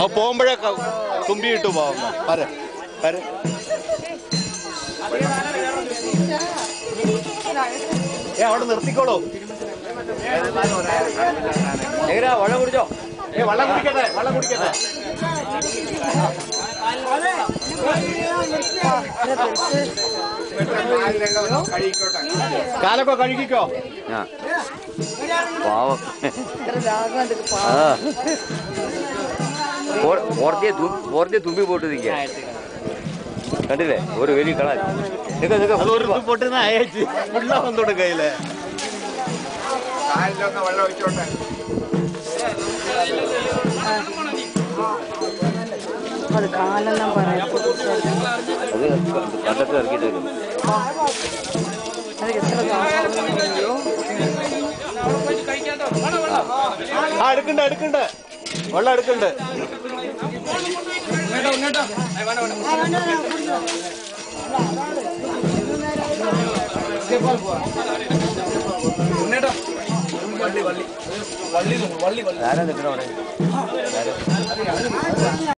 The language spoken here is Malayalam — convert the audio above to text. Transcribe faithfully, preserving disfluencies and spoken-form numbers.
അത് പോകുമ്പോഴേ തുമ്പി ഇട്ടു പോകുന്ന പര പര ഏ അവിടെ നിർത്തിക്കോളൂ. എങ്ങനെയാ വെള്ളം കുടിച്ചോ? ഏ വെള്ളം കുടിക്കട്ടെ, വെള്ളം കുടിക്കട്ടെ. കാലൊക്കെ കഴുകിക്കോ. പാവം ഓർത്തെ തുമ്പി പോട്ട് നിൽക്കുക കണ്ടില്ലേ? ഒരു വലിയ കളർ പൊട്ടുന്ന അയച്ച് വെള്ളം വന്നോടും കയ്യില് വെള്ളം ഒഴിച്ചോട്ടെ. അത് കാലെല്ലാം പറയാം. അത് കണ്ടത്ത് ഇറക്കിയിട്ട് വരും. ആ എടുക്കണ്ട എടുക്കണ്ട വെള്ളം എടുക്കണ്ട്. ആരാ നിൽക്കണ അവിടെ?